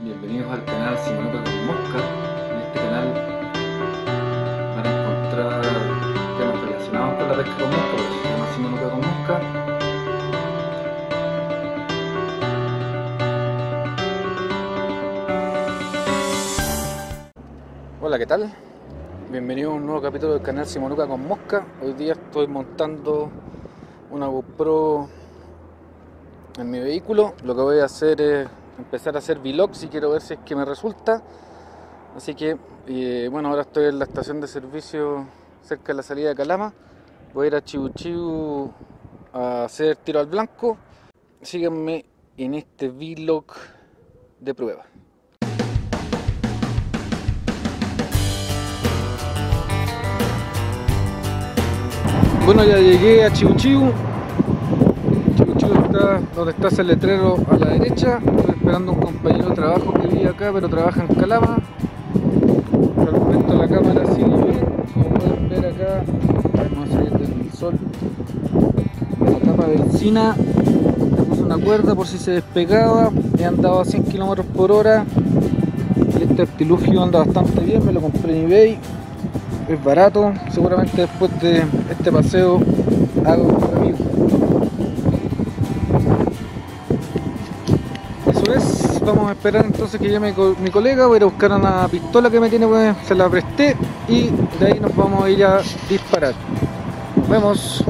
Bienvenidos al canal Simonuca con Mosca. En este canal van a encontrar temas relacionados con la pesca con mosca, porque se llama Simonuca con Mosca. Hola, ¿qué tal? Bienvenidos a un nuevo capítulo del canal Simonuca con Mosca. Hoy día estoy montando una GoPro en mi vehículo. Lo que voy a hacer es empezar a hacer vlogs y quiero ver si es que me resulta. Así que bueno, ahora estoy en la estación de servicio cerca de la salida de Calama. Voy a ir a Chiu Chiu a hacer tiro al blanco. Síganme en este vlog de prueba. Bueno, ya llegué a Chiu Chiu. Chiu Chiu está donde está ese letrero a la derecha. Estoy esperando a un compañero de trabajo que vive acá, pero trabaja en Calama. Respecto a la cámara sigue bien. Como pueden ver acá, vamos a salir del sol. La capa de encina, le puse una cuerda por si se despegaba. He andado a 100 km por hora. Este artilugio anda bastante bien, me lo compré en eBay. Es barato, seguramente después de este paseo hago un amigo. Eso es, vamos a esperar entonces que llame mi colega. Voy a ir a buscar una pistola que me tiene, pues se la presté y de ahí nos vamos a ir a disparar. Nos vemos.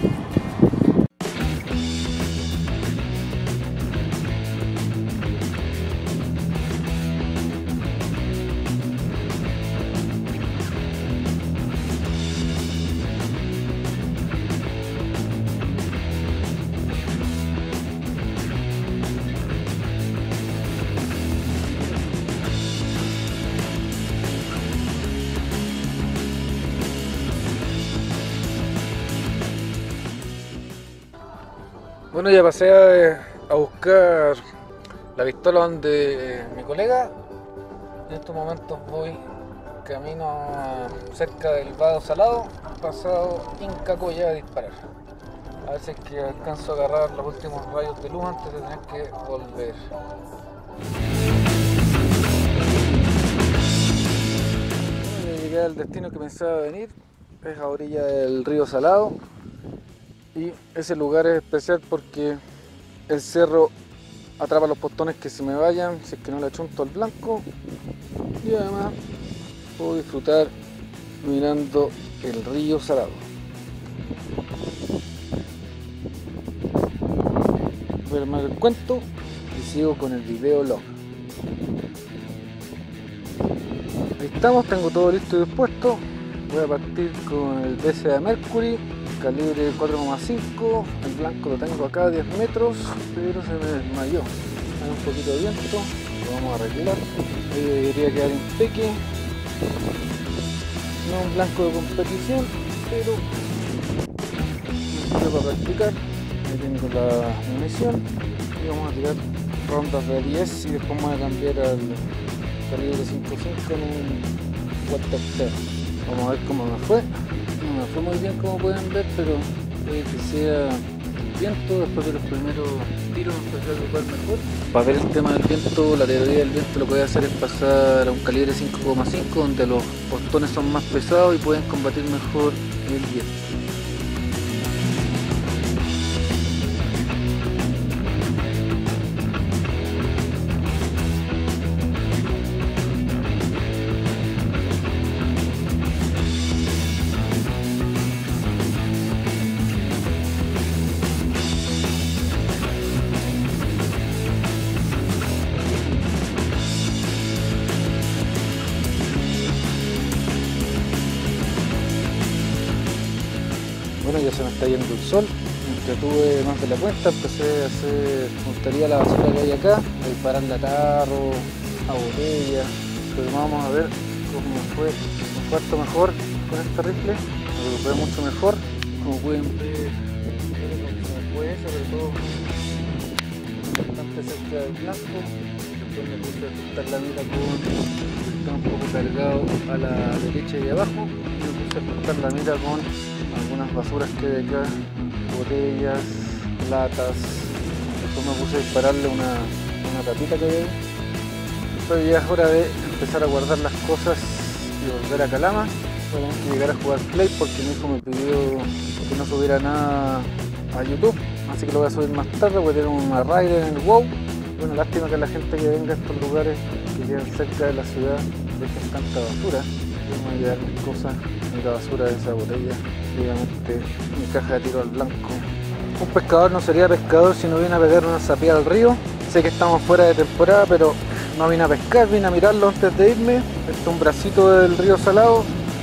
Bueno, ya pasé a buscar la pistola donde mi colega. En estos momentos voy camino cerca del Vado Salado, pasado Incacoya, a disparar. A ver si es que alcanzo a agarrar los últimos rayos de luz antes de tener que volver. Bueno, ya llegué al destino que pensaba venir, es a orilla del río Salado. Y ese lugar es especial porque el cerro atrapa los postones que se me vayan si es que no le achunto al blanco, y además puedo disfrutar mirando el río Salado. Voy a armar el cuento y sigo con el videolog. Ahí estamos, tengo todo listo y dispuesto. Voy a partir con el BCA Mercury calibre 4,5, el blanco lo tengo acá a 10 metros, pero se me desmayó. Hay un poquito de viento, lo vamos a arreglar. Ahí debería quedar impeque. No un blanco de competición, pero me sirve para practicar. Ahí tengo la munición y vamos a tirar rondas de 10 y después voy a cambiar al calibre 5,5 en un Water. Vamos a ver cómo me fue. No me fue muy bien, como pueden ver, pero puede que sea el viento. Después de los primeros tiros empecé a ocupar mejor. Para ver el tema del viento, la teoría del viento, lo que voy a hacer es pasar a un calibre 5,5 donde los postones son más pesados y pueden combatir mejor el viento. Bueno, ya se me está yendo el sol, me entretuve más de la cuenta, empecé a hacer montaría la basura que hay acá, a dispararle a tarro, a botellas, pero vamos a ver cómo me fue un cuarto mejor con este rifle, me recuperé mucho mejor, como pueden ver, se me fue eso, pero todo bastante cerca del blanco. Después me puse a ajustar la mira está un poco cargado a la derecha y abajo, y me puse a ajustar la mira con algunas basuras que hay acá, botellas, latas. Después me puse a dispararle una tapita que hay ahí pero ya es hora de empezar a guardar las cosas y volver a Calama. Voy a tener que llegar a jugar Play porque mi hijo me pidió que no subiera nada a YouTube, así que lo voy a subir más tarde. Voy a tener una raid en el WoW. Bueno, lástima que la gente que venga a estos lugares que quedan cerca de la ciudad dejen tanta basura. Yo me voy a llevar mis cosas, la basura de esa botella, obviamente mi caja de tiro al blanco. Un pescador no sería pescador si no viene a pegar una zapiada al río. Sé que estamos fuera de temporada, pero no vine a pescar, vine a mirarlo antes de irme. Este es un bracito del río Salado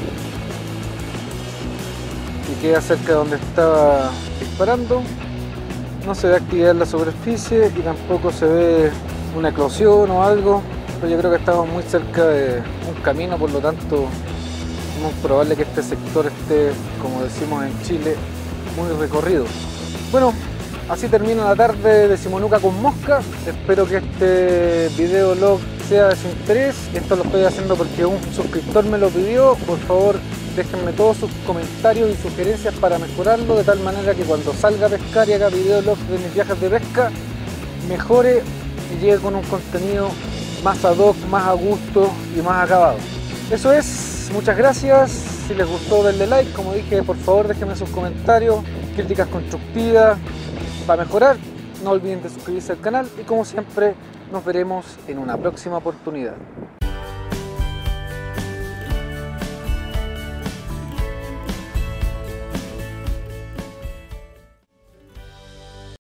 que queda cerca de donde estaba disparando. No se ve actividad en la superficie y tampoco se ve una eclosión o algo, pero yo creo que estamos muy cerca de un camino, por lo tanto es muy probable que este sector esté, como decimos en Chile, muy recorrido. Bueno, así termina la tarde de Simonuca con mosca. Espero que este video log sea de su interés. Esto lo estoy haciendo porque un suscriptor me lo pidió. Por favor, déjenme todos sus comentarios y sugerencias para mejorarlo, de tal manera que cuando salga a pescar y haga videolog de mis viajes de pesca, mejore y llegue con un contenido más ad hoc, más a gusto y más acabado. Eso es, muchas gracias. Si les gustó, denle like. Como dije, por favor déjenme sus comentarios, críticas constructivas para mejorar. No olviden de suscribirse al canal y como siempre nos veremos en una próxima oportunidad.